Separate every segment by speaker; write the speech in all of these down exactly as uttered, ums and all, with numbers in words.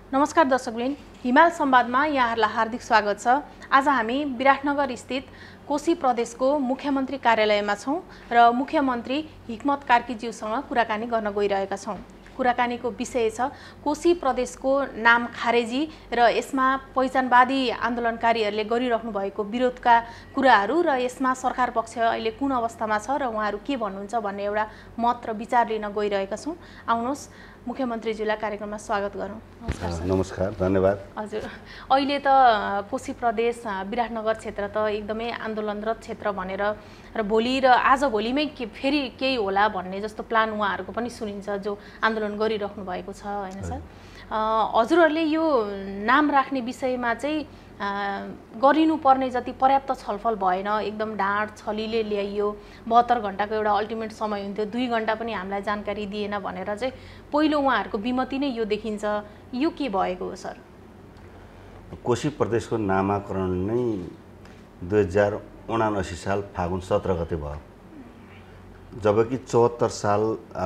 Speaker 1: नमस्कार दर्शकवृन्द, हिमाल संवादमा यहाँहरूलाई हार्दिक स्वागत छ। आज हामी विराटनगर स्थित कोशी प्रदेशको मुख्यमन्त्री कार्यालयमा छौँ र मुख्यमन्त्री हिक्मत कार्कीज्यूसँग कुराकानी गर्न गइरहेका छौँ। कुराकानीको विषय छ कोशी प्रदेशको नाम खारेजी र यसमा पहिचानवादी आन्दोलनकारीहरूले गरिराख्नु भएको विरोधका कुराहरू र यसमा सरकार पक्ष अहिले कुन अवस्थामा छ र उहाँहरू के भन्नुहुन्छ भन्ने एउटा मत र विचार लिन गइरहेका छौँ। आउनुहोस् मुख्यमन्त्रीज्यूलाई कार्यक्रममा स्वागत गरौँ।
Speaker 2: नमस्कार। नमस्कार, धन्यवाद।
Speaker 1: हजुर, अहिले त कोशी प्रदेश विराटनगर क्षेत्र त एकदमै आन्दोलनरत क्षेत्र भनेर र भोलि र आज भोलिमै के फेरि केही होला भन्ने जस्तो प्लान उहाँहरूको पनि सुनिन्छ, जो आन्दोलन गरिराख्नु भएको छ हैन सर। हजुरहरूले यो नाम राख्ने विषयमा चाहिँ गरिनुपर्ने जति पर्याप्त छलफल भएन, एकदम ढाँड छलीले ल्याइयो। बहत्तर घण्टाको एउटा अल्टिमेट समय हुन्थ्यो, दुई घण्टा पनि हामीलाई जानकारी दिएन भनेर चाहिँ पहिलो उहाँहरूको विमति नै यो देखिन्छ। यो के भएको हो सर?
Speaker 2: कोशी प्रदेशको नामाकरण नै दुई हजार उनासी साल फागुन सत्र गते भयो, जबकि चौहत्तर साल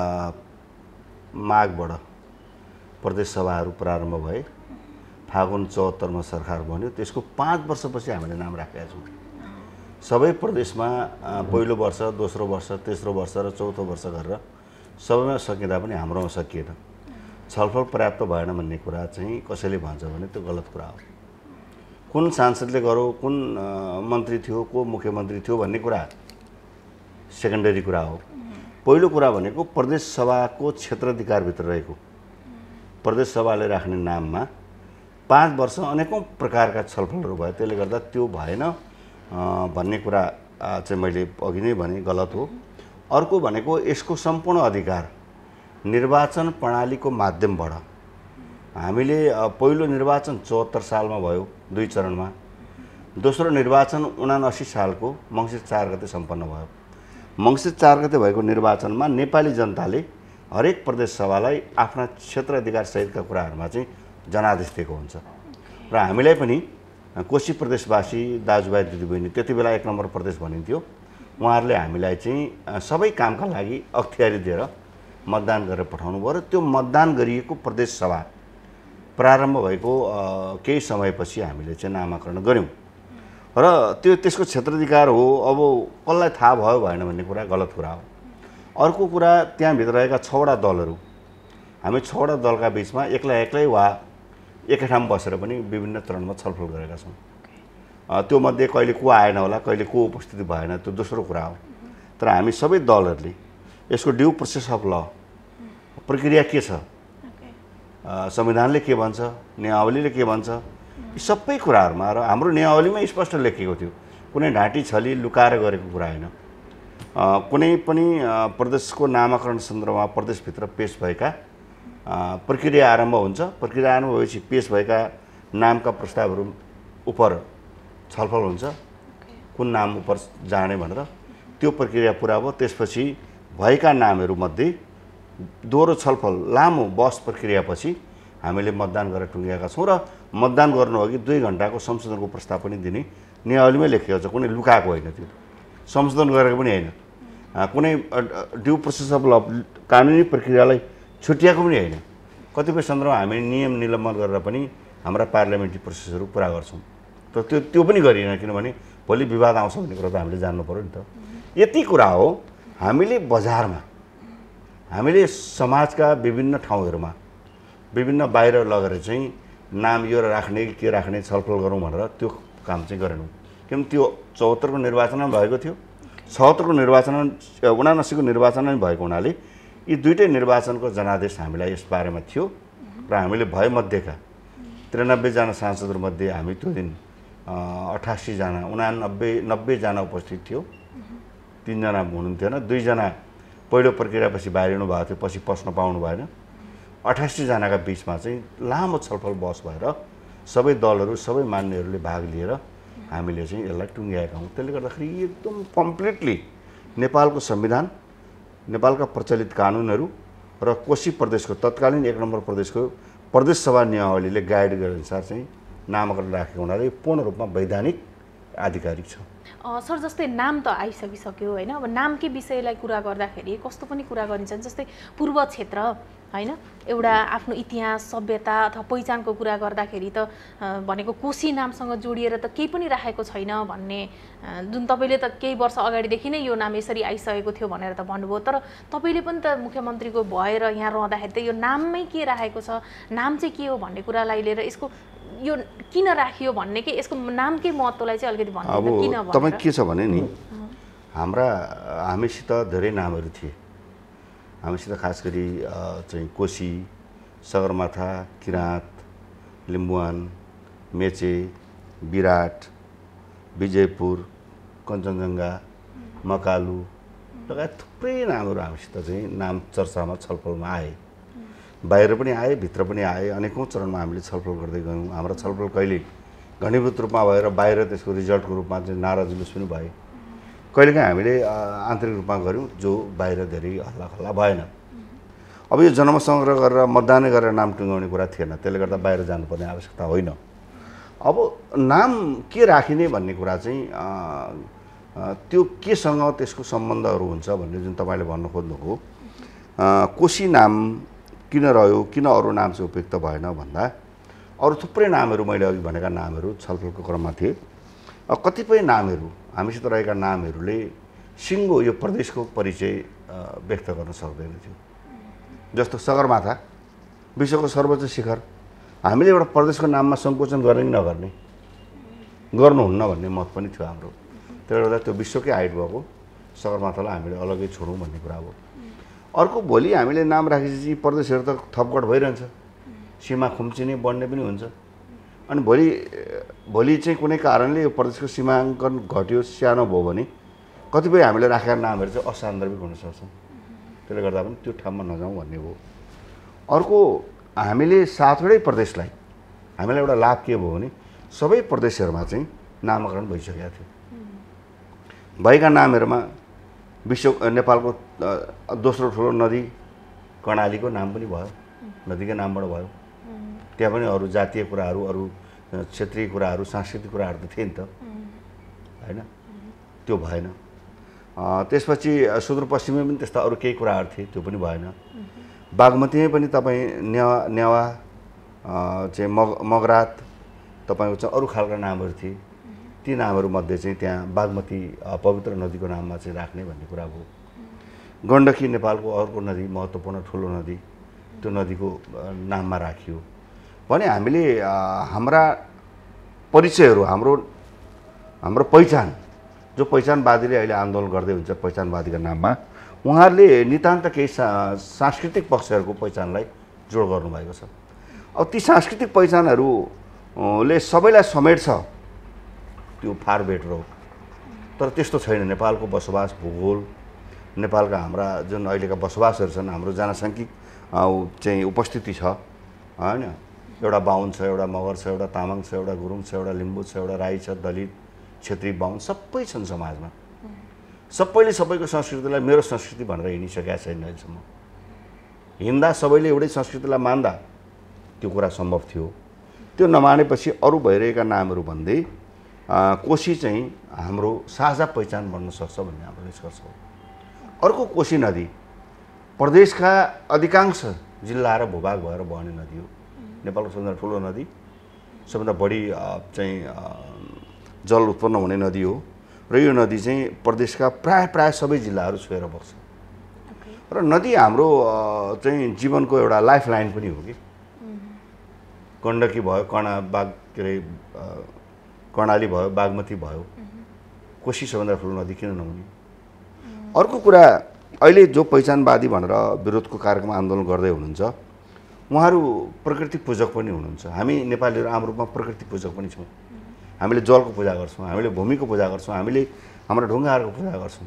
Speaker 2: माघबाट प्रदेश सभाहरू प्रारम्भ भए। फागुन चौहत्तरमा सरकार बन्यो। त्यसको पाँच वर्षपछि हामीले नाम राखेका छौँ। सबै प्रदेशमा पहिलो वर्ष, दोस्रो वर्ष, तेस्रो वर्ष र चौथो वर्ष गरेर सबैमा सकिँदा पनि हाम्रोमा सकिएन। छलफल पर्याप्त भएन भन्ने कुरा चाहिँ कसैले भन्छ भने त्यो गलत कुरा हो। कुन सांसदले गर्यो, कुन मन्त्री थियो, को मुख्यमन्त्री थियो भन्ने कुरा सेकेन्डरी कुरा हो। पहिलो कुरा भनेको प्रदेश सभाको क्षेत्राधिकारभित्र रहेको प्रदेश सभाले राख्ने नाममा पाँच वर्ष अनेकौं प्रकारका छलफलहरू भयो। त्यसले गर्दा त्यो भएन भन्ने कुरा चाहिँ मैले अघि नै भने गलत हो। अर्को भनेको यसको सम्पूर्ण अधिकार निर्वाचन प्रणालीको माध्यमबाट हामीले पहिलो निर्वाचन चौहत्तर सालमा भयो दुई चरणमा, दोस्रो निर्वाचन उनासी सालको मङ्सिर चार गते सम्पन्न भयो। मङ्सिर चार गते भएको निर्वाचनमा नेपाली जनताले हरेक प्रदेश सभालाई आफ्ना क्षेत्राधिकार सहितका कुराहरूमा चाहिँ जनादेश दिएको हुन्छ र हामीलाई पनि कोशी प्रदेशवासी दाजुभाइ दिदीबहिनी, त्यति बेला एक नम्बर प्रदेश भनिन्थ्यो, उहाँहरूले हामीलाई चाहिँ सबै कामका लागि अख्तियारी दिएर मतदान गरेर पठाउनु भयो र त्यो मतदान गरिएको प्रदेश सभा प्रारम्भ भएको केही समयपछि हामीले चाहिँ नामाकरण गऱ्यौँ र त्यो त्यसको क्षेत्राधिकार हो। अब कसलाई थाहा भयो भएन भन्ने कुरा गलत कुरा हो। अर्को कुरा, त्यहाँभित्र रहेका छवटा दलहरू, हामी छवटा दलका बिचमा एक्लै एक्लै वा एकै ठाउँ बसेर पनि विभिन्न चरणमा छलफल गरेका छौँ। त्यो मध्ये कहिले को आएन होला, कहिले को उपस्थिति भएन, त्यो दोस्रो कुरा हो। तर हामी सबै दलहरूले यसको ड्यू प्रोसेस अफ ल, प्रक्रिया के छ, संविधानले के भन्छ, नियमावलीले के भन्छ, यी सबै कुराहरूमा र हाम्रो नियमावलीमा स्पष्ट लेखिएको थियो। कुनै ढाँटी छली लुकाएर गरेको कुरा होइन। कुनै पनि प्रदेशको नामाकरण सन्दर्भमा प्रदेशभित्र पेश भएका प्रक्रिया आरम्भ हुन्छ। प्रक्रिया आरम्भ भएपछि पेश भएका नामका प्रस्तावहरू उप छलफल हुन्छ, कुन नाम उप जाने भनेर। त्यो प्रक्रिया पुरा भयो। त्यसपछि भएका नामहरूमध्ये दोहोरो छलफल, लामो बहस प्रक्रियापछि हामीले मतदान गरेर टुङ्ग्याएका छौँ र मतदान गर्नु अघि दुई घण्टाको संशोधनको प्रस्ताव पनि दिने नियमावलीमै लेखिएको छ। कुनै लुकाएको होइन, त्यो संशोधन गरेको पनि होइन, कुनै ड्यू प्रोसेस अफ ल कानुनी प्रक्रियालाई छुट्याएको पनि होइन। कतिपय सन्दर्भमा हामी नियम निलम्बन गरेर पनि हाम्रा पार्लियामेन्ट्री प्रोसेसहरू पुरा गर्छौँ। तर त्यो त्यो पनि गरिएन, किनभने भोलि विवाद आउँछ भन्ने कुरा त हामीले जान्नु पऱ्यो नि त। यति कुरा हो। हामीले बजारमा, हामीले समाजका विभिन्न ठाउँहरूमा, विभिन्न बाहिर लगेर चाहिँ नाम यो राख्ने के राख्ने छलफल गरौँ भनेर त्यो काम चाहिँ गरेनौँ। किनभने त्यो चौहत्तरको निर्वाचनमा भएको थियो, छहत्तरको निर्वाचन, उनासीको निर्वाचनमा भएको हुनाले यी दुईटै निर्वाचनको जनादेश हामीलाई यस बारेमा थियो र हामीले भएमध्येका त्रिनब्बेजना सांसदहरूमध्ये हामी त्यो दिन अठासीजना उनानब्बे नब्बेजना उपस्थित थियो। तिनजना हुनुहुन्थेन, दुईजना पहिलो प्रक्रियापछि बाहिरिनु भएको थियो, पछि पस्न पाउनु भएन। अठासीजनाका बिचमा चाहिँ लामो छलफल बहस भएर सबै दलहरू, सबै मान्यहरूले भाग लिएर हामीले चाहिँ यसलाई टुङ्ग्याएका हौँ। त्यसले गर्दाखेरि एकदम कम्प्लिटली नेपालको संविधान, नेपालका प्रचलित कानुनहरू र कोशी प्रदेशको तत्कालीन एक नम्बर प्रदेशको प्रदेश सभा नियमावलीले गाइड गरे अनुसार चाहिँ नामाकरण राखेको हुनाले पूर्ण रूपमा वैधानिक आधिकारिक छ।
Speaker 1: सर, जस्तै नाम त आइसकिसक्यो होइन, अब नामकै विषयलाई कुरा गर्दाखेरि कस्तो पनि कुरा गरिन्छ। जस्तै पूर्व क्षेत्र हैन एउटा आफ्नो इतिहास सभ्यता अथवा पहिचानको कुरा गर्दाखेरि त भनेको कोशी नामसँग जोडिएर त केही पनि राखेको छैन भन्ने जुन तपाईँले त केही वर्ष अगाडिदेखि नै यो नाम यसरी आइसकेको थियो भनेर त भन्नुभयो तर तपाईँले पनि त मुख्यमन्त्रीको भएर यहाँ रहँदाखेरि त यो नाममै के राखेको छ नाम चाहिँ के हो भन्ने कुरालाई लिएर यसको यो किन राखियो भन्ने कि यसको नामकै महत्त्वलाई चाहिँ अलिकति भन्नु
Speaker 2: अब
Speaker 1: किन
Speaker 2: तपाईँ के छ भने नि हाम्रा हामीसित धेरै नामहरू थिए हामीसित खास गरी चाहिँ कोशी सगरमाथा किराँत लिम्बुवान मेचे विराट विजयपुर कञ्चनजङ्घा मकालु लगायत थुप्रै नामहरू हामीसित चाहिँ नाम चर्चामा छलफलमा आए बाहिर पनि आए भित्र पनि आए अनेकौँ चरणमा हामीले छलफल गर्दै गयौँ हाम्रो छलफल कहिले घनीभूत रूपमा भएर बाहिर त्यसको रिजल्टको रूपमा चाहिँ नारा जुलुस पनि भए कहिलेकाहीँ हामीले आन्तरिक रूपमा गऱ्यौँ जो बाहिर धेरै हल्ला खल्ला भएन अब यो जन्म सङ्ग्रह गरेर मतदान गरेर नाम टुङ्गाउने कुरा थिएन त्यसले गर्दा बाहिर जानुपर्ने आवश्यकता होइन अब नाम के राखिने भन्ने कुरा चाहिँ त्यो केसँग त्यसको सम्बन्धहरू हुन्छ भन्ने जुन तपाईँले भन्नु खोज्नुभयो कोशी नाम किन रह्यो किन अरू नाम चाहिँ उपयुक्त भएन भन्दा अरू थुप्रै नामहरू मैले अघि भनेका नामहरू छलफलको क्रममा थिए कतिपय नामहरू हामीसित रहेका नामहरूले सिङ्गो यो प्रदेशको परिचय व्यक्त गर्न सक्दैन थियो जस्तो सगरमाथा विश्वको सर्वोच्च शिखर हामीले एउटा प्रदेशको नाममा सङ्कोचन गर्ने कि नगर्ने गर्नुहुन्न भन्ने मत पनि थियो हाम्रो त्यसले गर्दा त्यो विश्वकै हाइट भएको सगरमाथालाई हामीले अलग्गै छोडौँ भन्ने कुरा हो अर्को भोलि हामीले नाम राखेपछि प्रदेशहरू त थपगढ भइरहन्छ सीमा खुम्चिने बढ्ने पनि हुन्छ अनि भोलि भोलि चाहिँ कुनै कारणले यो प्रदेशको सीमाङ्कन घट्यो सानो भयो भने कतिपय हामीले राखेका नामहरू चाहिँ असान्दर्भिक हुन सक्छन् त्यसले गर्दा पनि त्यो ठाउँमा नजाउँ भन्ने हो अर्को हामीले सातवटै प्रदेशलाई हामीलाई एउटा लाभ के भयो भने सबै प्रदेशहरूमा चाहिँ नामाकरण भइसकेका थियो भएका नामहरूमा विश्व नेपालको दोस्रो ठुलो नदी कर्णालीको नाम पनि भयो नदीकै नामबाट भयो त्यहाँ पनि अरू जातीय कुराहरू अरू क्षेत्रीय कुराहरू सांस्कृतिक कुराहरू त थिए नि त होइन त्यो भएन त्यसपछि सुदूरपश्चिममा पनि त्यस्ता अरू केही कुराहरू थिए त्यो पनि भएन बागमतीमै पनि तपाईँ नेवा नेवा चाहिँ मग मगरात तपाईँको चाहिँ अरू खालका नामहरू थिए ती नामहरूमध्ये चाहिँ त्यहाँ बागमती पवित्र नदीको नाममा चाहिँ राख्ने भन्ने कुरा भयो गण्डकी नेपालको अर्को नदी महत्त्वपूर्ण ठुलो नदी त्यो नदीको नाममा राखियो भने हामीले हाम्रा परिचयहरू हाम्रो हाम्रो पहिचान जो पहिचानवादीले अहिले आन्दोलन गर्दै हुन्छ पहिचानवादीको नाममा उहाँहरूले नितान्त केही सांस्कृतिक पक्षहरूको पहिचानलाई जोड गर्नुभएको छ अब ती सांस्कृतिक पहिचानहरूले सबैलाई समेट्छ त्यो फार बेटर हो तर त्यस्तो छैन नेपालको बसोबास भूगोल नेपालका हाम्रा जुन अहिलेका बसोबासहरू छन् हाम्रो जनसाङ्ख्यिक चाहिँ उपस्थिति छ हैन एउटा बाहुन छ एउटा मगर छ एउटा तामाङ छ एउटा गुरुङ छ एउटा लिम्बू छ एउटा राई छ दलित क्षेत्री बाहुन सबै छन् समाजमा सबैले सबैको संस्कृतिलाई मेरो संस्कृति भनेर हिँडिसकेका छैन अहिलेसम्म हिँड्दा सबैले एउटै संस्कृतिलाई मान्दा त्यो कुरा सम्भव थियो त्यो नमानेपछि अरू भइरहेका नामहरू भन्दै कोशी चाहिँ हाम्रो साझा पहिचान बन्न सक्छ भन्ने हाम्रो निष्कर्ष हो अर्को कोशी नदी प्रदेशका अधिकांश जिल्ला र भूभाग भएर बहने नदी हो नेपालको सबैभन्दा ठुलो नदी सबैभन्दा बढी चाहिँ जल उत्पन्न हुने नदी हो र यो नदी चाहिँ प्रदेशका प्राय प्राय सबै जिल्लाहरू छोएर बग्छ र नदी हाम्रो चाहिँ जीवनको एउटा लाइफ लाइन पनि हो कि गण्डकी भयो कर्णा बाग के अरे कर्णाली भयो बागमती भयो कोशी सबैभन्दा ठुलो नदी किन नहुने अर्को कुरा अहिले जो पहिचानवादी भनेर विरोधको कार्यक्रम आन्दोलन गर्दै हुनुहुन्छ उहाँहरू प्रकृति पूजक पनि हुनुहुन्छ हामी नेपालीहरू आम रूपमा प्रकृति पूजक पनि छौँ हामीले जलको पूजा गर्छौँ हामीले भूमिको पूजा गर्छौँ हामीले हाम्रा ढुङ्गाहरूको पूजा गर्छौँ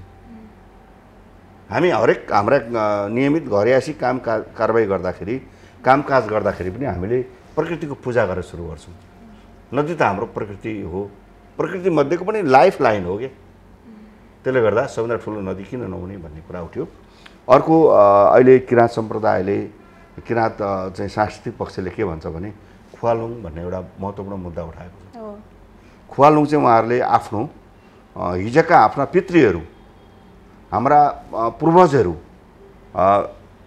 Speaker 2: हामी हरेक हाम्रा नियमित घरयासी काम कारबाही गर्दाखेरि कामकाज गर्दाखेरि पनि हामीले प्रकृतिको पूजा गरेर सुरु गर्छौँ नदी त हाम्रो प्रकृति हो प्रकृति मध्येको पनि लाइफ लाइन हो कि त्यसले गर्दा सबैभन्दा ठुलो नदी किन नहुने भन्ने कुरा उठ्यो अर्को अहिले किराँत सम्प्रदायले किराँत चाहिँ सांस्कृतिक पक्षले के भन्छ भने खुवालुङ भन्ने एउटा महत्त्वपूर्ण मुद्दा उठाएको छ खुवालुङ चाहिँ उहाँहरूले आफ्नो हिजोका आफ्ना पितृहरू हाम्रा पूर्वजहरू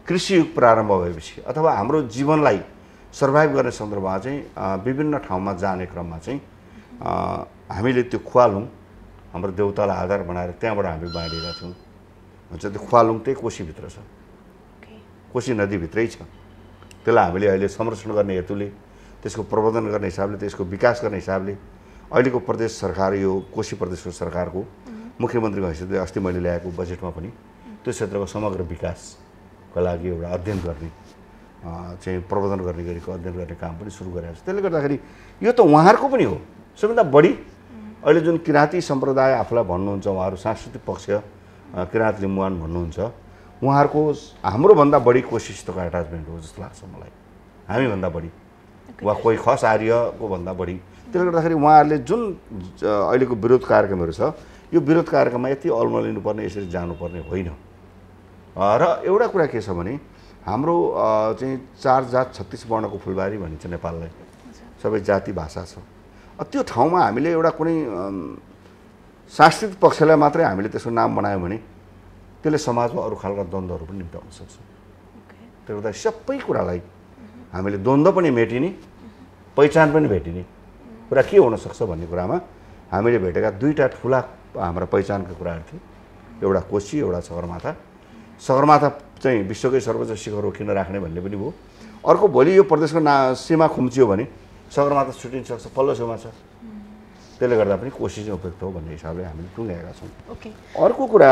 Speaker 2: कृषि युग प्रारम्भ भएपछि अथवा हाम्रो जीवनलाई सर्भाइभ गर्ने सन्दर्भमा चाहिँ विभिन्न ठाउँमा जाने क्रममा चाहिँ हामीले त्यो ख्वालुङ हाम्रो देउतालाई आधार बनाएर त्यहाँबाट हामी बाँडेका थियौँ भन्छ। त्यो ख्वालुङ त्यही कोसीभित्र छ, कोसी नदीभित्रै छ। त्यसलाई हामीले अहिले संरक्षण गर्ने हेतुले, त्यसको प्रबन्धन गर्ने हिसाबले, त्यसको विकास गर्ने हिसाबले अहिलेको प्रदेश सरकार, यो कोशी प्रदेशको सरकारको मुख्यमन्त्रीको हैसियतले अस्ति मैले ल्याएको बजेटमा पनि त्यो क्षेत्रको समग्र विकासको लागि एउटा अध्ययन गर्ने चाहिँ प्रबन्धन गर्ने गरेको अध्ययन गर्ने काम पनि सुरु गरेको छ। त्यसले गर्दाखेरि यो त उहाँहरूको पनि हो। सबैभन्दा बढी अहिले जुन किराँती सम्प्रदाय आफूलाई भन्नुहुन्छ, उहाँहरू सांस्कृतिक पक्ष किराँत लिम्बुवान भन्नुहुन्छ, उहाँहरूको हाम्रोभन्दा बढी कोसिसको एट्याचमेन्ट हो जस्तो लाग्छ मलाई, हामीभन्दा बढी वा कोही खस आर्यको भन्दा बढी। त्यसले गर्दाखेरि उहाँहरूले जुन अहिलेको विरोध कार्यक्रमहरू छ, यो विरोध कार्यक्रममा यति अल्मलिनुपर्ने, यसरी जानुपर्ने होइन। र एउटा कुरा के छ भने हाम्रो चाहिँ चार जात छत्तिस वर्णको फुलबारी भनिन्छ नेपाललाई, सबै जाति भाषा छ। त्यो ठाउँमा हामीले एउटा कुनै सांस्कृतिक पक्षलाई मात्रै हामीले त्यसको नाम बनायौँ भने त्यसले समाजमा अरू खालका द्वन्द्वहरू पनि निम्त्याउन सक्छ। त्यसले गर्दा सबै कुरालाई हामीले द्वन्द्व पनि मेटिने, पहिचान पनि भेटिने कुरा के हुनसक्छ भन्ने कुरामा हामीले भेटेका दुईवटा ठुला हाम्रा पहिचानका कुराहरू थिए। एउटा कोशी, एउटा सगरमाथा। सगरमाथा चाहिँ विश्वकै सर्वोच्च शिखर हो, किन राख्ने भन्ने पनि भयो। अर्को, भोलि यो प्रदेशको ना सीमा खुम्चियो भने सगरमाथा छुटिन सक्छ, पल्लो छेउमा छ। त्यसले गर्दा पनि कोशी चाहिँ उपयुक्त हो भन्ने हिसाबले हामीले टुङ्गाएका छौँ। अर्को कुरा,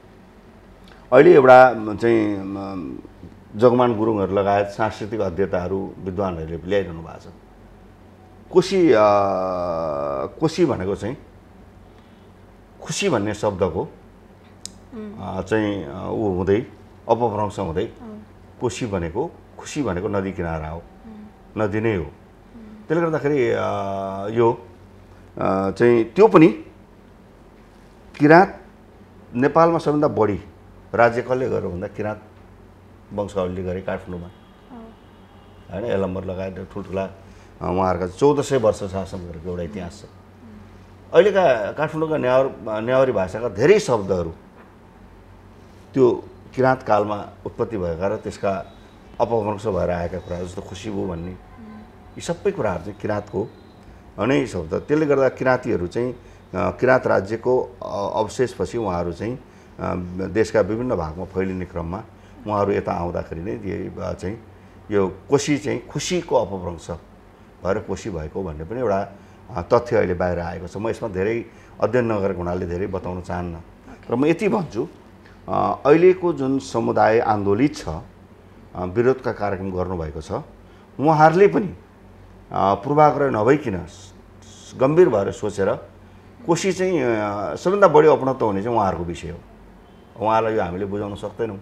Speaker 2: अहिले एउटा चाहिँ जगमान गुरुङहरू लगायत सांस्कृतिक अध्येताहरू, विद्वानहरूले ल्याइरहनु भएको छ। कोशी कोशी भनेको चाहिँ खुसी भन्ने शब्दको चाहिँ ऊ हुँदै अपभ्रंश हुँदै कोशी भनेको, खुसी भनेको नदी किनारा हो, नदी नै हो। त्यसले गर्दाखेरि यो चाहिँ त्यो पनि किराँत नेपालमा सबैभन्दा बढी राज्य कसले गर्यो भन्दा किराँत वंशावलीले गरे काठमाडौँमा, होइन। यलम्बर लगायत ठुल्ठुला उहाँहरूका चौध सय वर्ष शासन गरेको एउटा इतिहास छ। अहिलेका काठमाडौँका नेवार नेवारी भाषाका धेरै शब्दहरू त्यो किराँत कालमा उत्पत्ति भएका र त्यसका अपभ्रंश भएर आएका कुराहरू, जस्तो खुसीबु भन्ने, यी सबै कुराहरू चाहिँ किराँतको नै शब्द। त्यसले गर्दा किराँतीहरू चाहिँ किराँत राज्यको अवशेषपछि उहाँहरू चाहिँ देशका विभिन्न भागमा फैलिने क्रममा उहाँहरू यता आउँदाखेरि नै चाहिँ यो कोशी चाहिँ खुसीको अपभ्रंश भएर कोशी भएको भन्ने पनि एउटा तथ्य अहिले बाहिर आएको छ। म यसमा धेरै अध्ययन नगरेको हुनाले धेरै बताउन चाहन्न, र म यति भन्छु, अहिलेको जुन समुदाय आन्दोलित छ, विरोधका कार्यक्रम गर्नुभएको छ, उहाँहरूले पनि पूर्वाग्रह नभइकन गम्भीर भएर सोचेर कोशी चाहिँ सबैभन्दा बढी अपनत्व हुने चाहिँ उहाँहरूको विषय हो। उहाँलाई यो हामीले बुझाउन सक्दैनौँ।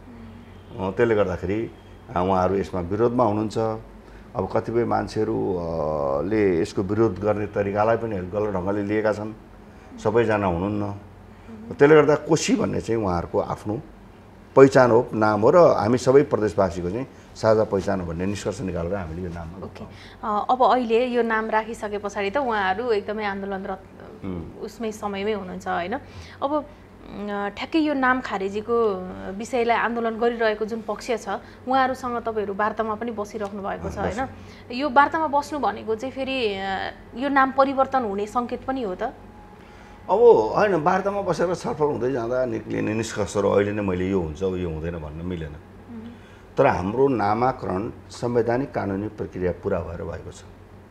Speaker 2: त्यसले गर्दाखेरि उहाँहरू यसमा विरोधमा हुनुहुन्छ। अब कतिपय मान्छेहरूले यसको विरोध गर्ने तरिकालाई पनि गलत ढङ्गले लिएका छन्, सबैजना हुनुहुन्न। त्यसले गर्दा कोशी भन्ने चाहिँ उहाँहरूको आफ्नो पहिचान हो, नाम हो, र हामी सबै प्रदेशवासीको चाहिँ साझा पहिचान हो भन्ने निष्कर्ष निकालेर हामीले यो नाम।
Speaker 1: ओके, अब अहिले यो नाम राखिसके पछाडि त उहाँहरू एकदमै आन्दोलनरत उसमै समयमै हुनुहुन्छ, होइन। अब ठ्याक्कै यो नाम खारेजीको विषयलाई आन्दोलन गरिरहेको जुन पक्ष छ, उहाँहरूसँग तपाईँहरू वार्तामा पनि बसिराख्नु भएको छ, होइन। यो वार्तामा बस्नु भनेको चाहिँ फेरि यो नाम परिवर्तन हुने सङ्केत पनि हो त?
Speaker 2: अब होइन, वार्तामा बसेर छलफल हुँदै जाँदा निक्लिने निष्कर्षहरू अहिले नै मैले यो हुन्छ यो हुँदैन भन्न मिलेन। तर हाम्रो नामाकरण संवैधानिक कानुनी प्रक्रिया पुरा भएर भएको छ।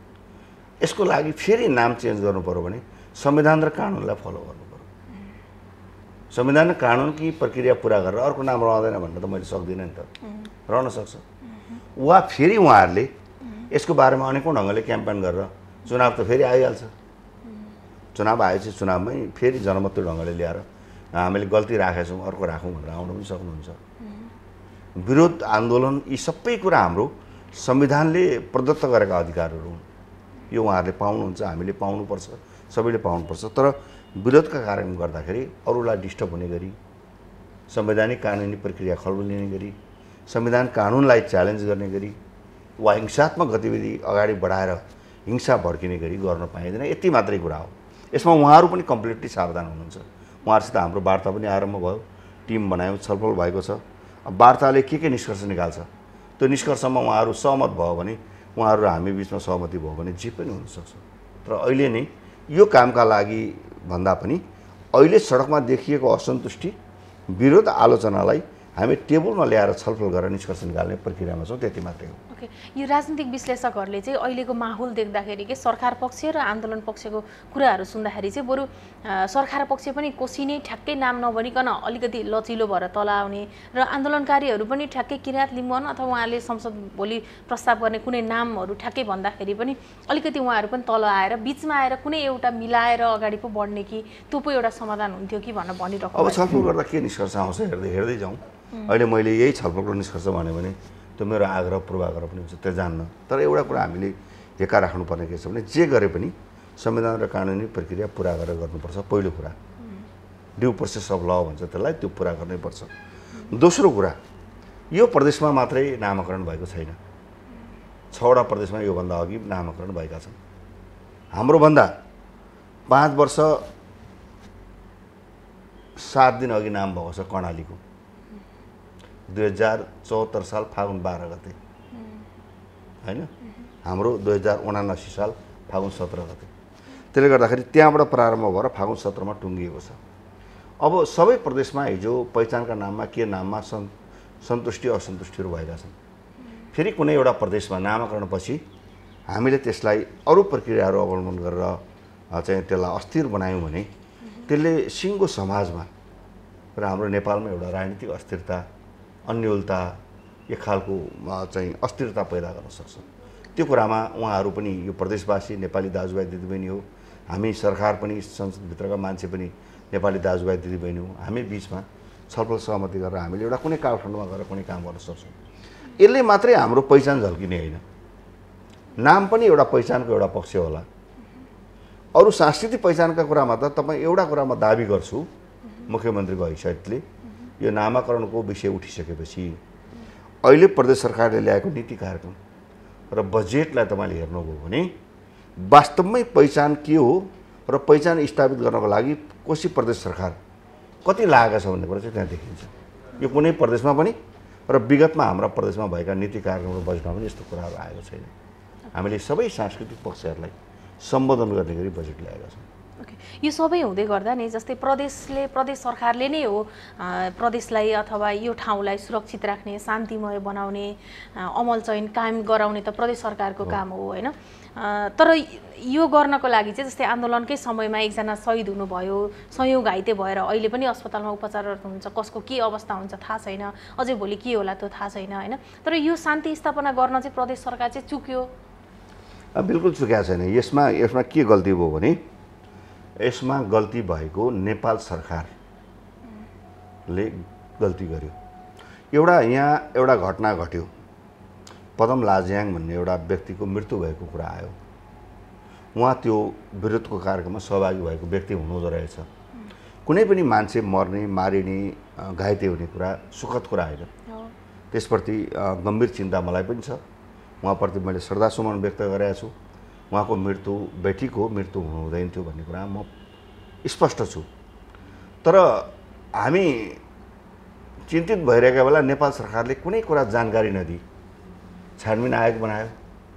Speaker 2: यसको लागि फेरि नाम चेन्ज गर्नु पर्यो भने संविधान र कानुनलाई फलो गर्नु पर्यो। संविधान र कानुनकी प्रक्रिया पुरा गरेर अर्को नाम रहँदैन भन्न त मैले सक्दिनँ नि त, रहन सक्छ। वा फेरि उहाँहरूले यसको बारेमा अनेकौँ ढङ्गले क्याम्पेन गरेर चुनाव त फेरि आइहाल्छ, चुनाव आएपछि चुनावमै फेरि जनमत ढङ्गले ल्याएर हामीले गल्ती राखेछौँ अर्को राखौँ भनेर आउन पनि सक्नुहुन्छ। विरोध आन्दोलन यी सबै कुरा हाम्रो संविधानले प्रदत्त गरेका अधिकारहरू हुन्। यो उहाँहरूले पाउनुहुन्छ, हामीले पाउनुपर्छ, सबैले पाउनुपर्छ। तर विरोधका कार्यक्रम गर्दाखेरि अरूलाई डिस्टर्ब हुने गरी, संवैधानिक कानुनी प्रक्रिया खलबलिने गरी, संविधान कानुनलाई च्यालेन्ज गर्ने गरी वा हिंसात्मक गतिविधि अगाडि बढाएर हिंसा भड्किने गरी गर्न पाइँदैन। यति मात्रै कुरा हो। यसमा उहाँहरू पनि कम्प्लिटली सावधान हुनुहुन्छ। उहाँहरूसित हाम्रो वार्ता पनि आरम्भ भयो, टिम बनायौँ, छलफल भएको छ। वार्ताले के के निष्कर्ष निकाल्छ त्यो निष्कर्षमा उहाँहरू सहमत भयो भने उहाँहरू र हामी बिचमा सहमति भयो भने जे पनि हुनसक्छ। तर अहिले नै यो कामका लागि भन्दा पनि अहिले सडकमा देखिएको असन्तुष्टि विरोध आलोचनालाई हामी टेबलमा ल्याएर छलफल गरेर निष्कर्ष निकाल्ने प्रक्रियामा छौँ, त्यति मात्रै हो।
Speaker 1: ओके, यो राजनीतिक विश्लेषकहरूले चाहिँ अहिलेको माहौल देख्दाखेरि के सरकार पक्ष र आन्दोलन पक्षको कुराहरू सुन्दाखेरि चाहिँ बरु सरकार पक्ष पनि कोसी नै ठ्याक्कै नाम नभनिकन अलिकति लचिलो भएर तल आउने र आन्दोलनकारीहरू पनि ठ्याक्कै किराँत लिम्बुवान अथवा उहाँले संसद भोलि प्रस्ताव गर्ने कुनै नामहरू ठ्याक्कै भन्दाखेरि पनि अलिकति उहाँहरू पनि तल आएर बिचमा आएर कुनै एउटा मिलाएर अगाडि पो बढ्ने कि त्यो पो एउटा समाधान हुन्थ्यो कि भनेर भनिरहेको।
Speaker 2: अब छलफल गर्दा के निष्कर्ष आउँछ हेर्दै हेर्दै जाउँ। अहिले मैले यही छलफलको निष्कर्ष भन्यो भने त्यो मेरो आग्रह पूर्वाग्रह पनि हुन्छ, त्यो जान्न। तर एउटा कुरा हामीले हेका राख्नुपर्ने के छ भने जे गरे पनि संविधान र कानुनी प्रक्रिया पुरा गरेर गर्नुपर्छ। पहिलो कुरा ड्यु प्रोसेस अफ ल भन्छ त्यसलाई, त्यो पुरा गर्नै पर्छ। दोस्रो कुरा यो प्रदेशमा मात्रै नामाकरण भएको छैन, छवटा प्रदेशमा योभन्दा अघि नामाकरण भएका छन्। हाम्रोभन्दा पाँच वर्ष सात दिन अघि नाम भएको छ कर्णालीको, दुई हजार चौहत्तर साल फागुन बाह्र गते होइन, हाम्रो दुई हजार उनासी साल फागुन सत्र गते। त्यसले गर्दाखेरि त्यहाँबाट प्रारम्भ भएर फागुन सत्रमा टुङ्गिएको छ। अब सबै प्रदेशमा हिजो पहिचानका नाममा के नाममा सन् सन्तुष्टि असन्तुष्टिहरू भएका छन्। फेरि कुनै एउटा प्रदेशमा नामाकरणपछि हामीले त्यसलाई अरू प्रक्रियाहरू अवलम्बन गरेर चाहिँ त्यसलाई अस्थिर बनायौँ भने त्यसले सिङ्गो समाजमा र हाम्रो नेपालमा एउटा राजनीतिक अस्थिरता, अन्योलता, एक खालको चाहिँ अस्थिरता पैदा गर्न सक्छ। त्यो कुरामा उहाँहरू पनि यो प्रदेशवासी नेपाली दाजुभाइ दिदीबहिनी हो, हामी सरकार पनि संसदभित्रका मान्छे पनि नेपाली दाजुभाइ दिदीबहिनी हो, हामी बिचमा छलफल सहमति गरेर हामीले एउटा कुनै कालखण्डमा गएर कुनै काम गर्न सक्छौँ। यसले मात्रै हाम्रो पहिचान झल्किने होइन, नाम पनि एउटा पहिचानको एउटा पक्ष होला। अरू सांस्कृतिक पहिचानका कुरामा त तपाईँ एउटा कुरामा दाबी गर्छु मुख्यमन्त्रीको हैसियतले, यो नामाकरणको विषय उठिसकेपछि अहिले प्रदेश सरकारले ल्याएको नीति कार्यक्रम र बजेटलाई तपाईँले हेर्नुभयो भने वास्तवमै पहिचान के हो र पहिचान स्थापित गर्नको लागि कोशी प्रदेश सरकार कति लागेको छ भन्ने कुरा चाहिँ त्यहाँ देखिन्छ। यो कुनै प्रदेशमा पनि र विगतमा हाम्रा प्रदेशमा भएका नीति कार्यक्रम र बजेटमा पनि यस्तो कुराहरू आएको छैन। हामीले सबै सांस्कृतिक पक्षहरूलाई सम्बोधन गर्ने गरी बजेट ल्याएका छौँ।
Speaker 1: ओके, यो सबै हुँदै गर्दा नि जस्तै प्रदेशले प्रदेश सरकारले नै हो प्रदेशलाई अथवा यो ठाउँलाई सुरक्षित राख्ने, शान्तिमय बनाउने, अमल चयन कायम गराउने त प्रदेश सरकारको काम हो होइन। तर यो गर्नको लागि चाहिँ जस्तै आन्दोलनकै समयमा एकजना शहीद हुनुभयो, सयौँ घाइते भएर अहिले पनि अस्पतालमा उपचाररत हुनुहुन्छ, कसको के अवस्था हुन्छ थाहा छैन, अझै भोलि के होला त्यो थाहा छैन होइन। तर यो शान्ति स्थापना गर्न चाहिँ प्रदेश सरकार चाहिँ चुक्यो?
Speaker 2: बिल्कुल चुकेको छैन। यसमा यसमा के गल्ती भयो भने यसमा गल्ती भएको नेपाल सरकारले गल्ती गर्यो। एउटा यहाँ एउटा घटना घट्यो, पदम लाज्याङ भन्ने एउटा व्यक्तिको मृत्यु भएको कुरा आयो। उहाँ त्यो विरोधको कार्यक्रममा सहभागी भएको व्यक्ति हुनुहुँदो रहेछ। कुनै पनि मान्छे मर्ने, मारिने, घाइते हुने कुरा सुखद कुरा होइन, त्यसप्रति गम्भीर चिन्ता मलाई पनि छ। उहाँप्रति मैले श्रद्धासुमन व्यक्त गरेको छु। उहाँको मृत्यु बेटीको मृत्यु हुनु हुँदैन थियो भन्ने कुरा म स्पष्ट छु। तर हामी चिन्तित भइरहेका बेला नेपाल सरकारले कुनै कुरा जानकारी नदिई छानबिन आयोग बनायो।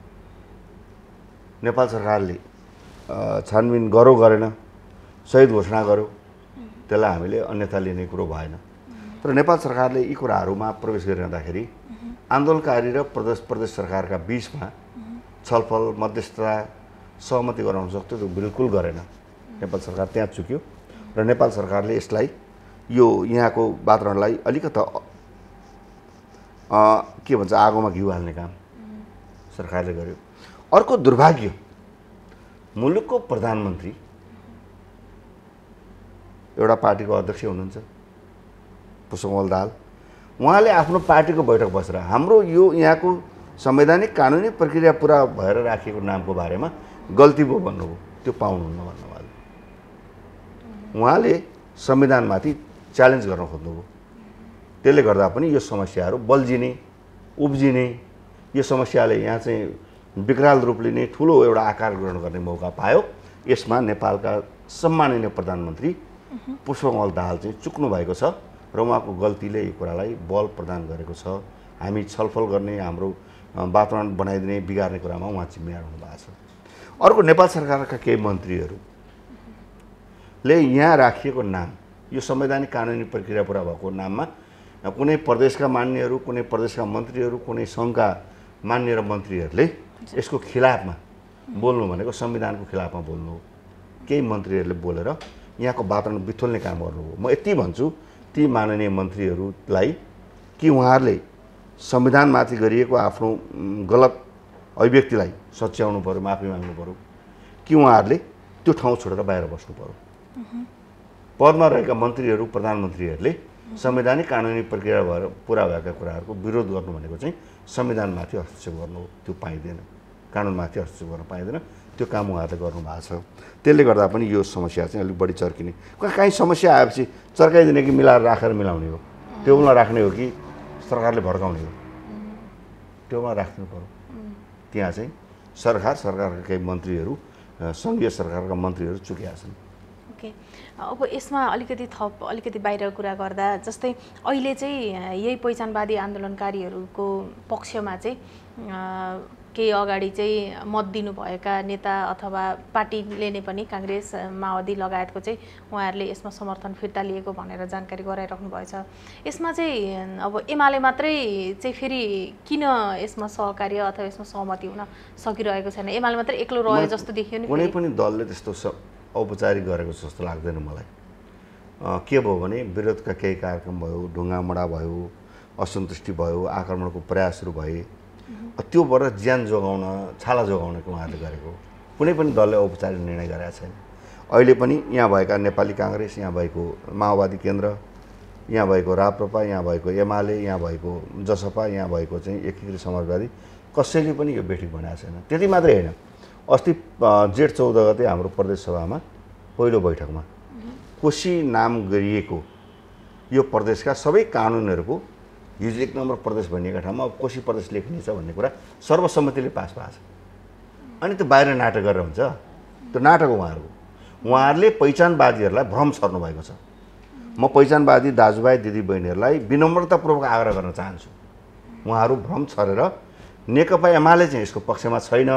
Speaker 2: नेपाल सरकारले छानबिन गरौँ गरेन, शहीद घोषणा गर्यो, त्यसलाई हामीले अन्यथा लिने कुरो भएन। तर नेपाल सरकारले यी कुराहरूमा प्रवेश गरिरहँदाखेरि आन्दोलनकारी र प्रदेश प्रदेश सरकारका बीचमा छलफल, मध्यस्थता, सहमति गराउन सक्थ्यो, त्यो बिल्कुल गरेन। नेपाल सरकार त्यहाँ चुक्यो र नेपाल सरकारले यसलाई यो यहाँको वातावरणलाई अलिकता के भन्छ आगोमा घिउ हाल्ने काम सरकारले गर्यो। अर्को दुर्भाग्य, मुलुकको प्रधानमन्त्री एउटा पार्टीको अध्यक्ष हुनुहुन्छ पुष्पकमल दाहाल, उहाँले आफ्नो पार्टीको बैठक बसेर हाम्रो यो यहाँको संवैधानिक कानुनी प्रक्रिया पुरा भएर राखिएको नामको बारेमा गल्ती पो भन्नुभयो, त्यो पाउनुहुन्न भन्नुभयो। उहाँले संविधानमाथि च्यालेन्ज गर्न खोज्नुभयो। त्यसले गर्दा पनि यो समस्याहरू बल्झिने, उब्जिने, यो समस्याले यहाँ चाहिँ विकराल रूप लिने, ठुलो एउटा आकार ग्रहण गर्ने मौका पायो। यसमा नेपालका सम्माननीय प्रधानमन्त्री पुष्पकमल दाहाल चाहिँ चुक्नु भएको छ र उहाँको गल्तीले यो कुरालाई बल प्रदान गरेको छ। हामी छलफल गर्ने, हाम्रो वातावरण बनाइदिने, बिगार्ने कुरामा उहाँ जिम्मेवार हुनुभएको छ। अर्को, नेपाल सरकारका केही मन्त्रीहरूले यहाँ राखिएको नाम, यो संवैधानिक कानुनी प्रक्रिया पुरा भएको नाममा कुनै प्रदेशका मान्यहरू, कुनै प्रदेशका मन्त्रीहरू, कुनै सङ्घका मान्य र मन्त्रीहरूले यसको खिलाफमा बोल्नु भनेको संविधानको खिलाफमा बोल्नु हो। केही मन्त्रीहरूले बोलेर यहाँको वातावरण बिथोल्ने काम गर्नु हो। म यति भन्छु, ती माननीय मन्त्रीहरूलाई कि उहाँहरूले संविधानमाथि गरिएको आफ्नो गलत अभिव्यक्तिलाई सच्याउनु पऱ्यो, माफी माग्नु पऱ्यो, कि उहाँहरूले त्यो ठाउँ छोडेर बाहिर बस्नु पऱ्यो। पदमा रहेका मन्त्रीहरू, प्रधानमन्त्रीहरूले संवैधानिक कानुनी प्रक्रिया भएर पुरा भएका कुराहरूको विरोध गर्नु भनेको चाहिँ संविधानमाथि हस्तक्षेप गर्नु हो। त्यो पाइँदैन, कानुनमाथि हस्तक्षेप गर्न पाइँदैन। त्यो काम उहाँहरूले गर्नुभएको छ। त्यसले गर्दा पनि यो समस्या चाहिँ अलिक बढी चर्किने, काहीँ समस्या आएपछि चर्काइदिने कि मिलाएर राखेर मिलाउने हो, टेबलमा राख्ने हो कि सरकारले भड्काउने हो, टेबलमा राख्नु पऱ्यो। त्यहाँ चाहिँ सरकार, सरकारका केही मन्त्रीहरू, सङ्घीय सरकारका मन्त्रीहरू चुकेका छन्।
Speaker 1: ओके, अब यसमा अलिकति थप अलिकति बाहिर कुरा गर्दा, जस्तै अहिले चाहिँ यही पहिचानवादी आन्दोलनकारीहरूको पक्षमा चाहिँ केही अगाडि चाहिँ मत दिनुभएका नेता अथवा पार्टीले नै पनि काङ्ग्रेस, माओवादी लगायतको चाहिँ उहाँहरूले यसमा समर्थन फिर्ता लिएको भनेर जानकारी गराइराख्नु भएछ। यसमा चाहिँ अब एमाले मात्रै चाहिँ फेरि किन यसमा सहकार्य अथवा यसमा सहमति हुन सकिरहेको छैन? एमाले मात्रै एक्लो रह्यो जस्तो देखियो नि।
Speaker 2: कुनै पनि दलले त्यस्तो औपचारिक गरेको जस्तो लाग्दैन मलाई। के भयो भने विरोधका केही कार्यक्रम भयो, ढुङ्गामडा भयो, असन्तुष्टि भयो, आक्रमणको प्रयासहरू भए, त्योबाट ज्यान जोगाउन, छाला जोगाउनको उहाँहरूले गरेको कुनै पनि दलले औपचारिक निर्णय गरेका छैन। अहिले पनि यहाँ भएका नेपाली काङ्ग्रेस, यहाँ भएको माओवादी केन्द्र, यहाँ भएको राप्रपा, यहाँ भएको एमाले, यहाँ भएको जसपा, यहाँ भएको चाहिँ एकीकृत समाजवादी, कसैले पनि यो बैठक बनाएको छैन। त्यति मात्रै होइन, अस्ति जेठ चौध गते हाम्रो प्रदेश सभामा पहिलो बैठकमा कोशी नाम गरिएको यो प्रदेशका सबै कानुनहरूको हिजो एक नम्बर प्रदेश भनिएका ठाउँमा अब कोशी प्रदेश लेखिनेछ भन्ने कुरा सर्वसम्मतिले पास भएको छ। अनि त्यो बाहिर नाटक गरेर हुन्छ, त्यो नाटक हो उहाँहरूको। उहाँहरूले पहिचानवादीहरूलाई भ्रम छर्नु भएको छ। म पहिचानवादी दाजुभाइ दिदीबहिनीहरूलाई विनम्रतापूर्वक आग्रह गर्न चाहन्छु, उहाँहरू भ्रम छरेर नेकपा एमाले चाहिँ यसको पक्षमा छैन,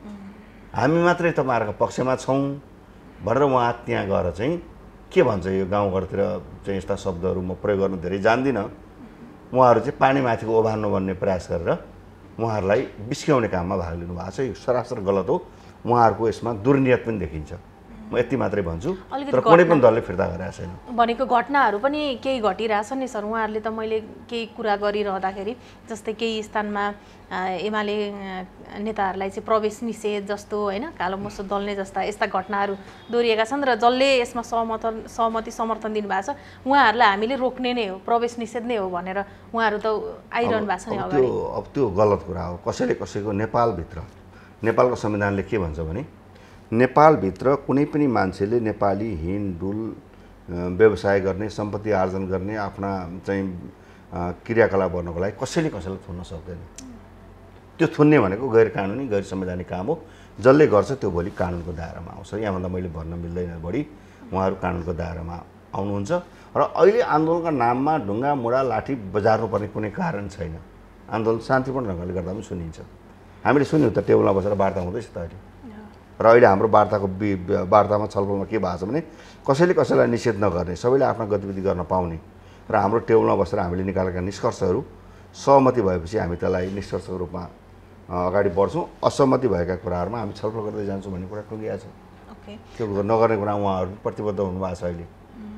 Speaker 2: हामी मात्रै तपाईँहरूको पक्षमा छौँ भनेर उहाँ त्यहाँ गएर चाहिँ के भन्छ, यो गाउँघरतिर चाहिँ यस्ता शब्दहरू म प्रयोग गर्न धेरै जान्दिनँ, उहाँहरू चाहिँ पानीमाथिको ओभानो भन्ने प्रयास गरेर उहाँहरूलाई बिस्क्याउने काममा भाग लिनु भएको छ। यो सरासर गलत हो। उहाँहरूको यसमा दुर्नियत पनि देखिन्छ। म यति मात्रै भन्छु, तर कुनै पनि दलले फिर्ता गरेको छैन।
Speaker 1: भनेको घटनाहरू पनि केही घटिरहेछ नि सर। उहाँहरूले त मैले केही कुरा गरिरहँदाखेरि जस्तै केही स्थानमा एमाले नेताहरूलाई चाहिँ प्रवेश निषेध जस्तो होइन, कालो मोसो दल्ने जस्ता यस्ता घटनाहरू दोहोरिएका छन् र जसले यसमा सहमतन सहमति समर्थन दिनुभएको छ उहाँहरूलाई हामीले रोक्ने नै हो, प्रवेश निषेध नै हो भनेर उहाँहरू त आइरहनु भएको छ नि अगाडि।
Speaker 2: अब त्यो गलत कुरा हो। कसैले कसैको नेपालभित्र, नेपालको संविधानले के भन्छ भने नेपालभित्र कुनै पनि मान्छेले नेपाली हिँड डुल व्यवसाय गर्ने, सम्पत्ति आर्जन गर्ने, आफ्ना चाहिँ क्रियाकलाप गर्नको लागि कसैले कसैलाई थुन्न सक्दैन। त्यो थुन्ने भनेको गैर कानुनी, गैर संवैधानिक काम हो। जसले गर्छ त्यो भोलि कानुनको दायरामा आउँछ। यहाँभन्दा मैले भन्न मिल्दैन बढी, उहाँहरू कानुनको दायरामा आउनुहुन्छ। र अहिले आन्दोलनका नाममा ढुङ्गा मुढा लाठी बजार्नुपर्ने कुनै कारण छैन। आन्दोलन शान्तिपूर्ण ढङ्गले गर्दा पनि सुनिन्छ। हामीले सुन्यौँ त, टेबलमा बसेर वार्ता हुँदैछ त अहिले। र अहिले हाम्रो वार्ताको वार्तामा छलफलमा के भएको छ भने कसैले कसैलाई निषेध नगर्ने, सबैले आफ्ना गतिविधि गर्न पाउने र हाम्रो टेबलमा बसेर हामीले निकालेका निष्कर्षहरू सहमति भएपछि हामी त्यसलाई निष्कर्षको रूपमा अगाडि बढ्छौँ। असहमति भएका कुराहरूमा हामी छलफल गर्दै जान्छौँ भन्ने कुरा टुङ्गिएको छ।
Speaker 1: ओके,
Speaker 2: त्यो नगर्ने कुरा उहाँहरू प्रतिबद्ध हुनुभएको छ। अहिले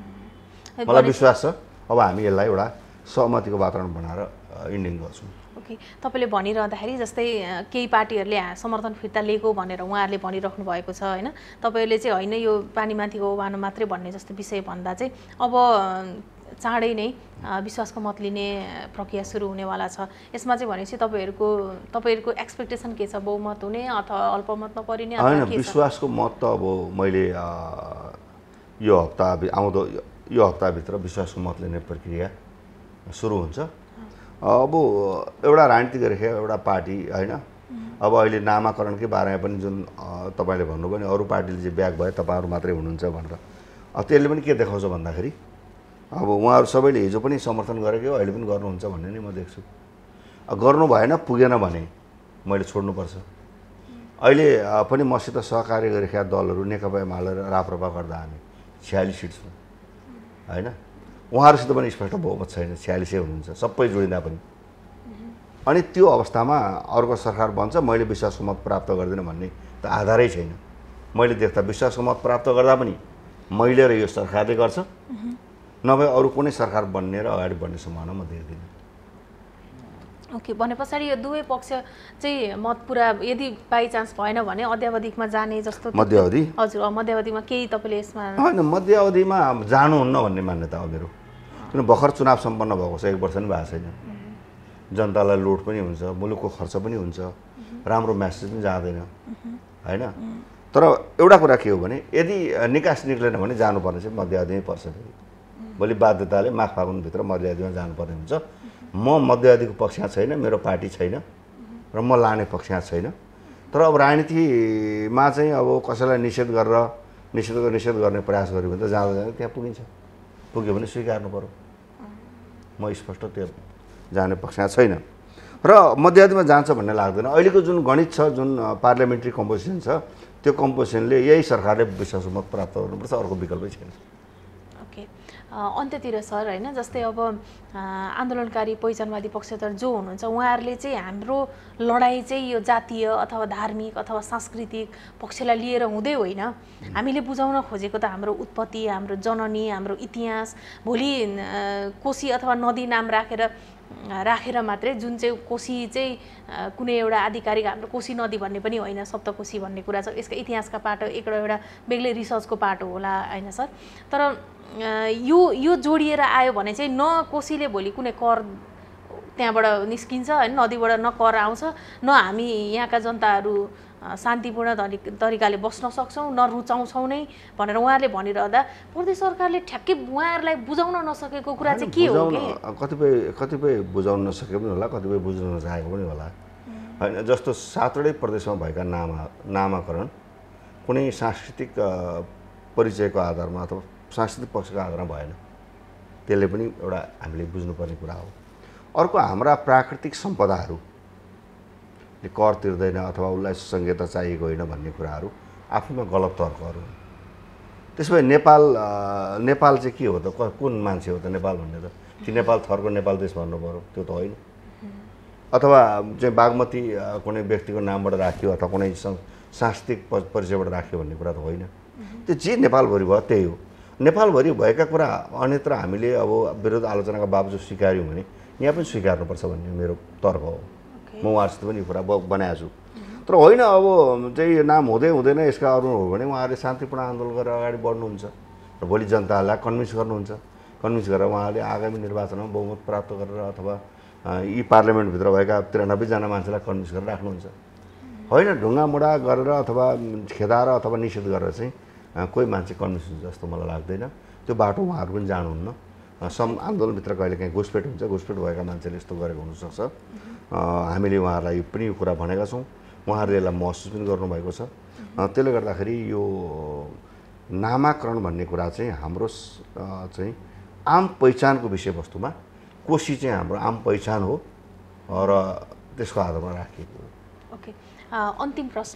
Speaker 2: मलाई विश्वास छ अब हामी यसलाई एउटा सहमतिको वातावरण बनाएर इन्डिङ गर्छौँ।
Speaker 1: ओके, तपाईँले भनिरहँदाखेरि जस्तै केही पार्टीहरूले समर्थन फिर्ता लिएको भनेर उहाँहरूले भनिराख्नु भएको छ होइन, तपाईँहरूले चाहिँ होइन यो पानीमाथिको ओभानो मात्रै भन्ने जस्तो विषय भन्दा चाहिँ अब चाँडै नै विश्वासको मत लिने प्रक्रिया सुरु हुनेवाला छ। यसमा चाहिँ भनेपछि तपाईँहरूको तपाईँहरूको एक्सपेक्टेसन के छ? बहुमत हुने अथवा अल्पमत नपरिने?
Speaker 2: होइन, विश्वासको मत त अब मैले यो हप्ता आउँदो यो हप्ताभित्र विश्वासको मत लिने प्रक्रिया सुरु हुन्छ। अब एउटा राजनीति गरेको एउटा पार्टी होइन, अब अहिले नामाकरणकै बारेमा पनि जुन तपाईँले भन्नुभयो नि अरू पार्टीले चाहिँ ब्याक भए तपाईँहरू मात्रै हुनुहुन्छ भनेर, अब त्यसले पनि के देखाउँछ भन्दाखेरि अब उहाँहरू सबैले हिजो पनि समर्थन गरेको अहिले पनि गर्नुहुन्छ भन्ने नै म देख्छु। गर्नु भएन पुगेन भने मैले छोड्नुपर्छ। अहिले पनि मसित सहकार्य गरेका दलहरू नेकपा एमाले र राप्रपा गर्दा हामी छयालिस सिट छौँ होइन। उहाँहरूसित पनि स्पष्ट बहुमत छैन, छयालिसै हुनुहुन्छ सबै जोडिँदा पनि। अनि त्यो अवस्थामा अर्को सरकार बन्छ मैले विश्वासको मत प्राप्त गर्दिनँ भन्ने त आधारै छैन। मैले देख्दा विश्वासको मत प्राप्त गर्दा पनि मैले र यो सरकारले गर्छ, नभए अरू कुनै सरकार बन्ने र अगाडि बढ्ने सम्भावना म देख्दिनँ।
Speaker 1: ओके, भने पछाडि यो दुवै पक्ष चाहिँ मत पुरा यदि बाई चान्स भएन भने मध्यावधिमा जाने जस्तो?
Speaker 2: मध्यावधि?
Speaker 1: हजुर, मध्यावधिमा केही तपाईँले यसमा?
Speaker 2: होइन, मध्यावधिमा जानुहुन्न भन्ने मान्यता हो मेरो। किन भर्खर चुनाव सम्पन्न भएको छ, एक वर्ष पनि भएको छैन। जनतालाई लोड पनि हुन्छ, मुलुकको खर्च पनि हुन्छ, राम्रो म्यासेज पनि जाँदैन होइन। तर एउटा कुरा के हो भने यदि निकास निक्लेन भने जानुपर्ने चाहिँ मध्यावधिमै पर्छ। फेरि भोलि बाध्यताले माघ फागुनभित्र मध्यावधिमा जानुपर्ने हुन्छ। म मध्यावधिको पक्षमा छैन, मेरो पार्टी छैन र म लाने पक्षमा छैन। तर अब राजनीतिमा चाहिँ अब कसैलाई निषेध गरेर निषेध निषेध गर्ने प्रयास गऱ्यो भने त जाँदा जाँदा त्यहाँ पुगिन्छ। पुग्यो भने स्वीकार्नु पर्यो। म स्पष्ट त्यो जाने पक्षमा छैन र मध्यावधिमा जान्छ भन्ने लाग्दैन। अहिलेको जुन गणित छ, जुन पार्लियामेन्ट्री कम्पोजिसन छ, त्यो कम्पोजिसनले यही सरकारले विश्वासको मत प्राप्त गर्नुपर्छ, अर्को विकल्पै छैन।
Speaker 1: ओके, अन्त्यतिर सर होइन, जस्तै अब आन्दोलनकारी पहिचानवादी पक्षधर जो हुनुहुन्छ उहाँहरूले चाहिँ हाम्रो लडाइँ चाहिँ यो जातीय अथवा धार्मिक अथवा सांस्कृतिक पक्षलाई लिएर हुँदै होइन। हामीले बुझाउन खोजेको त हाम्रो उत्पत्ति, हाम्रो जननी, हाम्रो इतिहास, भोलि कोशी अथवा नदी नाम राखेर राखेर मात्रै जुन चाहिँ कोशी चाहिँ कुनै एउटा आधिकारिक हाम्रो कोशी नदी भन्ने पनि होइन, सप्तकोशी भन्ने कुरा छ। यसका इतिहासका पाटो एक एउटा बेग्लै रिसर्चको पाटो होला होइन सर। तर यो यो जोडिएर आयो भने चाहिँ न कोशीले भोलि कुनै कर त्यहाँबाट निस्किन्छ होइन, नदीबाट न कर आउँछ, न हामी यहाँका जनताहरू शान्तिपूर्ण तरिकाले बस्न सक्छौँ, न रुचाउँछौँ नै भनेर उहाँहरूले भनिरहँदा प्रदेश सरकारले ठ्याक्कै उहाँहरूलाई बुझाउन नसकेको कुरा चाहिँ के हो?
Speaker 2: कतिपय कतिपय बुझाउन नसके पनि होला, कतिपय बुझ्न नचाहेको पनि होला होइन। जस्तो सातवटै प्रदेशमा भएका नामा नामाकरण कुनै सांस्कृतिक परिचयको आधारमा अथवा सांस्कृतिक पक्षको आधारमा भएन। त्यसले पनि एउटा हामीले बुझ्नुपर्ने कुरा हो। अर्को, हाम्रा प्राकृतिक सम्पदाहरू कर तिर्दैन अथवा उसलाई संहिता चाहिएको होइन भन्ने कुराहरू आफैमा गलत तर्कहरू हुन्। त्यसो भए नेपाल नेपाल चाहिँ के हो त? कुन मान्छे हो त नेपाल भन्ने त? कि नेपाल थरको नेपाल देश भन्नु पर्यो? त्यो त होइन। अथवा चाहिँ बागमती कुनै व्यक्तिको नामबाट राखियो अथवा कुनै सांस्कृतिक परिचयबाट राख्यो भन्ने कुरा त होइन। त्यो जे नेपालभरि भयो त्यही हो। नेपालभरि भएका कुरा अन्यत्र हामीले अब विरोध आलोचनाका बावजुद स्वीकार्यौँ भने यहाँ पनि स्वीकार्नुपर्छ भन्ने मेरो तर्क हो। म उहाँहरूसित पनि कुरा बनाएको छु। तर होइन अब चाहिँ नाम हुँदै हुँदैन यसका अरू हो भने उहाँहरूले शान्तिपूर्ण आन्दोलन गरेर अगाडि बढ्नुहुन्छ र भोलि जनतालाई कन्भिन्स गर्नुहुन्छ। कन्भिन्स गरेर उहाँहरूले आगामी निर्वाचनमा बहुमत प्राप्त गरेर अथवा यी पार्लियामेन्टभित्र भएका त्रियानब्बेजना मान्छेलाई कन्भिन्स गरेर राख्नुहुन्छ। होइन ढुङ्गा मुढा गरेर अथवा खेदाएर अथवा निषेध गरेर चाहिँ कोही मान्छे कन्भिन्स हुन्छ जस्तो मलाई लाग्दैन। त्यो बाटो उहाँहरू पनि जानुहुन्न। सम आन्दोलनभित्र कहिले काहीँ घुसपेट हुन्छ, घुसपेट भएका मान्छेले यस्तो गरेको हुनसक्छ। हामीले उहाँहरूलाई पनि यो कुरा भनेका छौँ, उहाँहरूले यसलाई महसुस पनि गर्नुभएको छ। त्यसले गर्दाखेरि यो नामाकरण भन्ने कुरा चाहिँ हाम्रो चाहिँ आम पहिचानको विषयवस्तुमा कोशी चाहिँ हाम्रो आम पहिचान हो र त्यसको आधारमा राखिएको हो।
Speaker 1: ओके, अन्तिम प्रश्न,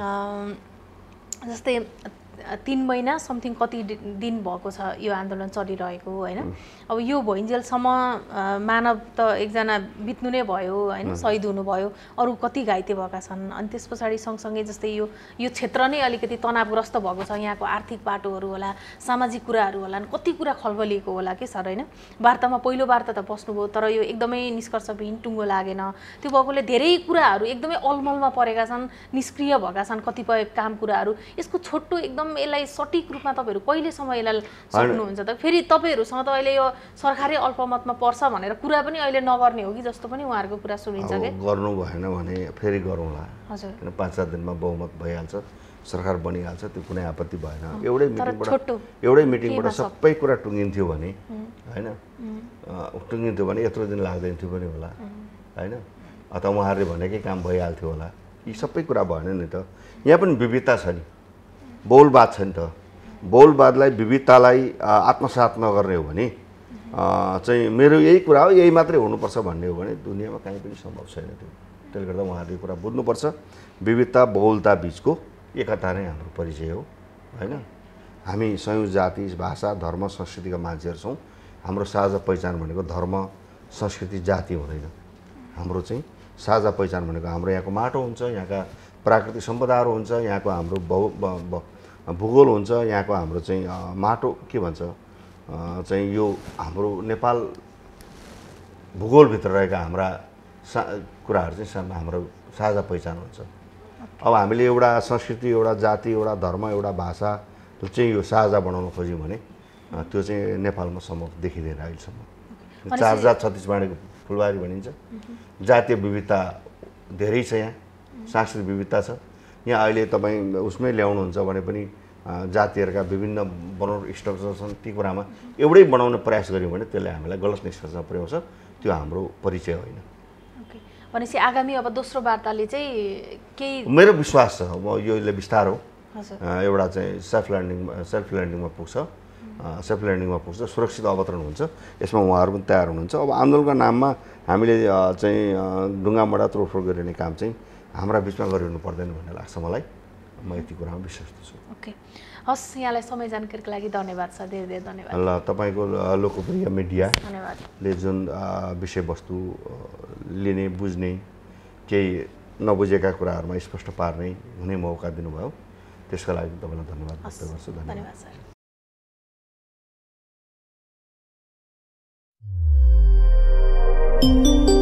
Speaker 1: जस्तै तीन महिना समथिङ कति दिन भएको छ यो आन्दोलन चलिरहेको होइन। अब यो भइन्जेलसम्म मानव त एकजना बित्नु नै भयो होइन, शहीद हुनुभयो, अरू कति घाइते भएका छन्। अनि त्यस पछाडि सँगसँगै जस्तै यो यो क्षेत्र नै अलिकति तनावग्रस्त भएको छ। यहाँको आर्थिक बाटोहरू होला, सामाजिक कुराहरू होला, कति कुरा खलबलिएको होला के सर होइन। वार्तामा पहिलो वार्ता त बस्नुभयो तर यो एकदमै निष्कर्षविहीन, टुङ्गो लागेन। त्यो भएकोले धेरै कुराहरू एकदमै अलमलमा परेका छन्, निष्क्रिय भएका छन् कतिपय काम कुराहरू। यसको छोटो एकदम यसलाई सटिक रूपमा तपाईँहरू कहिलेसम्म यसलाई सक्नुहुन्छ त? फेरि तपाईँहरूसँग त अहिले यो सरकारी अल्पमतमा पर्छ भनेर कुरा पनि अहिले नगर्ने हो कि जस्तो पनि उहाँहरूको कुरा सुनिन्छ कि?
Speaker 2: गर्नु भएन भने फेरि गरौँला।
Speaker 1: हजुर,
Speaker 2: किन पाँच सात दिनमा बहुमत भइहाल्छ, सरकार बनिहाल्छ, त्यो कुनै आपत्ति भएन। एउटै मिटिङबाट एउटै मिटिङबाट सबै कुरा टुङ्गिन्थ्यो भने होइन, टुङ्गिन्थ्यो भने यत्रो दिन लाग्दैन थियो पनि होला होइन, अथवा उहाँहरूले भनेकै काम भइहाल्थ्यो होला। यी सबै कुरा भएन नि त। यहाँ पनि विविधता छ नि, बहुलवाद छ नि त। बहुलवादलाई विविधतालाई आत्मसात नगर्ने हो भने चाहिँ मेरो यही कुरा हो, यही मात्रै हुनुपर्छ भन्ने हो भने दुनियाँमा कहीँ पनि सम्भव छैन त्यो। त्यसले गर्दा उहाँहरूले कुरा बुझ्नुपर्छ, विविधता बहुलता बिचको एकता नै हाम्रो परिचय हो होइन। हामी संयुक्त जाति भाषा धर्म संस्कृतिका मान्छेहरू छौँ। हाम्रो साझा पहिचान भनेको धर्म संस्कृति जाति हुँदैन। हाम्रो चाहिँ साझा पहिचान भनेको हाम्रो यहाँको माटो हुन्छ, यहाँका प्राकृतिक सम्पदाहरू हुन्छ, यहाँको हाम्रो बहु भूगोल हुन्छ, यहाँको हाम्रो चाहिँ माटो के भन्छ चाहिँ यो हाम्रो नेपाल भूगोलभित्र रहेका हाम्रा सा कुराहरू चाहिँ हाम्रो साझा पहिचान हुन्छ। अब हामीले एउटा संस्कृति एउटा जाति एउटा धर्म एउटा भाषा चाहिँ यो साझा बनाउन खोज्यौँ भने त्यो चाहिँ नेपालमा सम्भव देखिँदैन अहिलेसम्म। चार जात छत्तिस बाँडेको फुलबारी भनिन्छ। जातीय विविधता धेरै छ, यहाँ सांस्कृतिक विविधता छ। यहाँ अहिले तपाईँ उसमै ल्याउनुहुन्छ भने पनि जातिहरूका विभिन्न बनाउट स्ट्रक्चर छन्, ती कुरामा एउटै बनाउने प्रयास गऱ्यौँ भने त्यसले हामीलाई गलत निष्कर्षमा पुर्याउँछ। त्यो हाम्रो परिचय होइन।
Speaker 1: भनेपछि आगामी अब दोस्रो वार्ताले चाहिँ केही
Speaker 2: मेरो विश्वास छ अब योले बिस्तार हो
Speaker 1: हजुर
Speaker 2: एउटा चाहिँ सेल्फ लर्निङ सेल्फ लर्निङमा पुग्छ, सेल्फ लर्निङमा पुग्छ, सुरक्षित अवतरण हुन्छ। यसमा उहाँहरू पनि तयार हुनुहुन्छ। अब आन्दोलनको नाममा हामीले चाहिँ ढुङ्गामडा तोडफोड गरिने काम चाहिँ हाम्रा बिचमा गरिनु पर्दैन भन्ने लाग्छ मलाई। म यति कुरामा विश्वस्त छु।
Speaker 1: ओके, हस्, यहाँलाई समय जानकारीको लागि धन्यवाद छ, धेरै धेरै धन्यवाद।
Speaker 2: ल, तपाईँको लोकप्रिय मिडियाले जुन विषयवस्तु लिने बुझ्ने केही नबुझेका कुराहरूमा स्पष्ट पार्ने हुने मौका दिनुभयो, त्यसका लागि तपाईँलाई धन्यवाद व्यक्त गर्छु।
Speaker 1: धन्यवाद सर।
Speaker 3: Thank you.